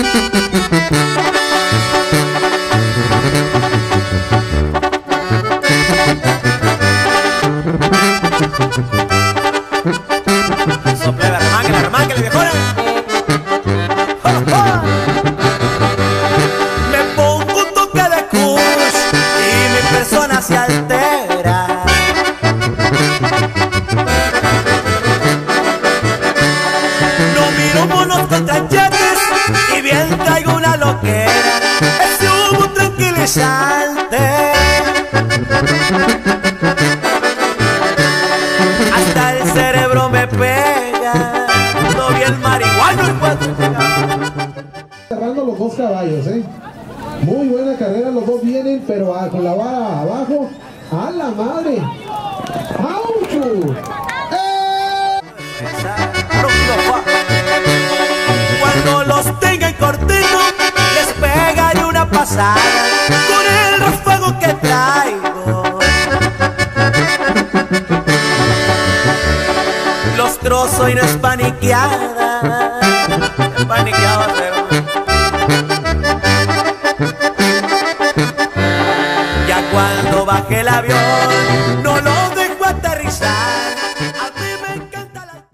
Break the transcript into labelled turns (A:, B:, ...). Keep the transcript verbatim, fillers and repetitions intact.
A: Soplebe, armánquele, armánquele, viejona. Me pongo un toque de kush y mi persona se altera. No miro monos con tranchetes y bien traigo una loquera. Es humo tranquilizante. Hasta el cerebro me pega. No bien marihuano y cuatro.
B: Cerrando los dos caballos, ¿eh? Muy buena carrera, los dos vienen, pero a, con la vara abajo. ¡A la madre! ¡Auchu! ¡Eh!
A: Cuando los tengan cortito, les pegaré una pasada con el ráfago que traigo. Los trozo y no es paniqueada. Es paniqueado, pero ya cuando baje el avión